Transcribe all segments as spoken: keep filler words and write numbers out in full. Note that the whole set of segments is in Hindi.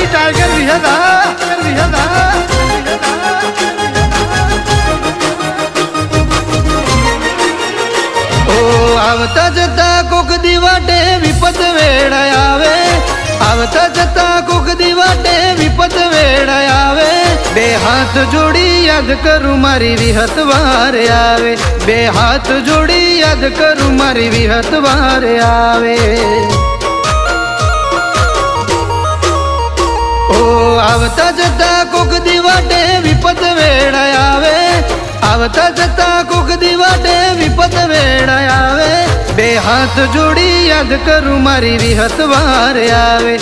टाइगर विहदा विहदा ओ आवता जता कोक दीवाटे विपत वेड़ा आवे आवता जता कोक दीवाटे विपत वेड़ा आवे बे हाथ जोड़ी याद करूं मारी विहत वार आवे बे हाथ जोड़ी याद करूं मारी विहत वार आवे ओ आवता जता कोक दीवाटे विपत वेड़ा आवे आवता जता कोक दीवाटे विपत वेड़ा आवे बे हाथ जोड़ी याद करूं मारी विहत वार आवे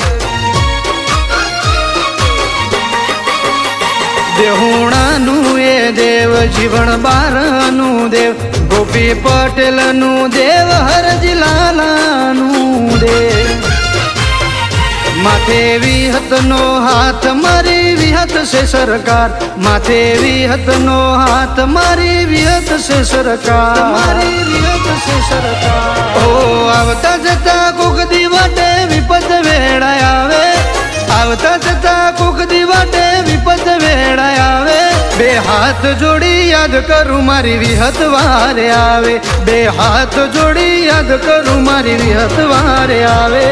देहुणानु ए देव जीवन बारनु देव गोपी पटेल नु देव हरजी लालानु देव माथे विहत नो हाथ मारी विहत से सरकार माथे विहत नो हाथ मारी विहत से सरकार मारी विहत से सरकार ओ आवता जता कोक दीवाटे विपत वेड़ा आवे आवता जता कोक दीवाटे विपत वेड़ा आवे बे हाथ जोड़ी याद करूं मारी विहत वार आवे बे हाथ जोड़ी याद करूं मारी विहत वार आवे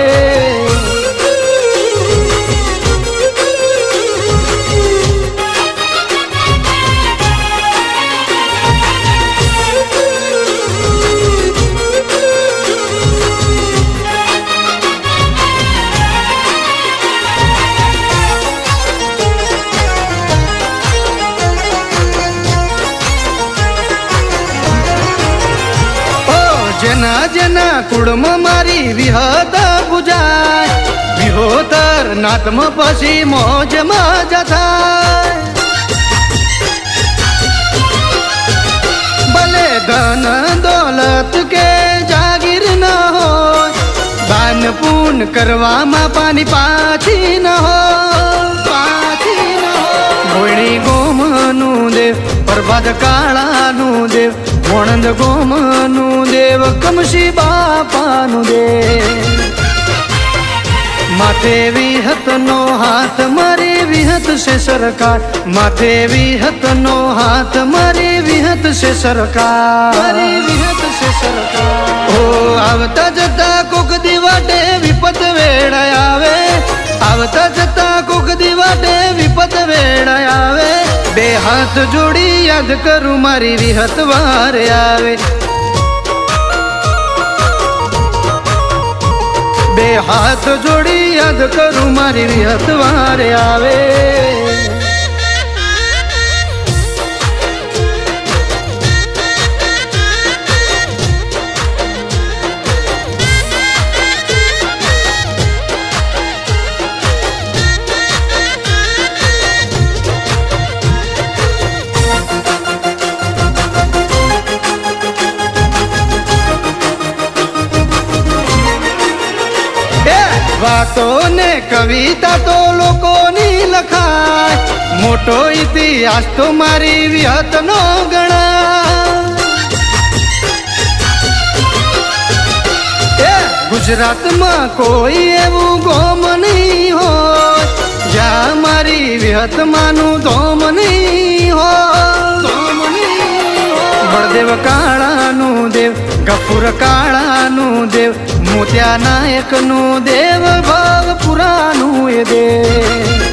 जना जना कुड़म मारी विहत बुझाय विहोतर नातम पसी मौज मजा थाय भले धन दौलत के जागीर न हो दान पुण्य करवा मा पानी पाछी न हो पाछी न हो गोणी गोमनु देव प्रभात काळानु देव मोणंद गोमनु देव कमशी बापानु देव माथे विहत नो हाथ मारी विहत से सरकार माथे विहत नो हाथ मारी विहत से सरकार मारी विहत से सरकार ओ आवता जता कोक दीवाटे विपत वेड़ा आवे आवता जता कोक दीवाटे विपत वेड़ा आवे बे हाथ जोड़ी याद करूं मारी विहत वार आवे बे हाथ जोड़ी याद करूं मारी विहत वार आवे वातों ने कविता तो लोगों ने लखाय मोटो इतिहास तो मारी विहत नो गणा गुजरात में कोई एवं गोम नहीं हो जा मारी विहत मानु धोम नहीं हो धोम नहीं हो बड़देव काळानु देव गफूर काळानु देव मोत्या नायक नु देव भाव पुरानु ये देव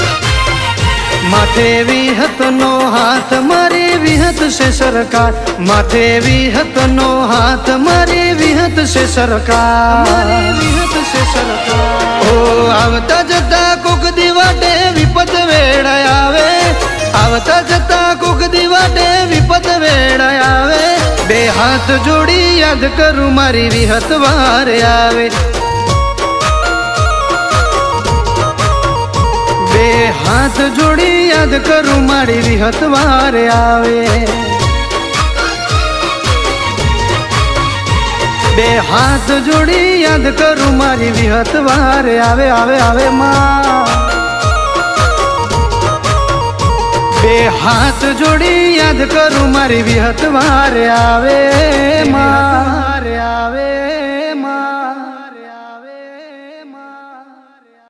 माथे विहत नो हाथ मारी विहत से सरकार माथे विहत नो हाथ मारी विहत से सरकार मारी विहत से सरकार ओ आवता जता कोक दीवाटे विपत वेड़ा आवे आवता जता कोक दीवाटे विपत वेड़ा आवे बे हाथ जोड़ी याद करूं मारी विहत वार आवे बे हाथ जोड़ी याद करूं मारी विहत वार आवे बे हाथ जोड़ी याद करूं मारी विहत वार आवे आवे आवे मां बे हाथ जोड़ी याद करूं मारी विहत वार आवे मां।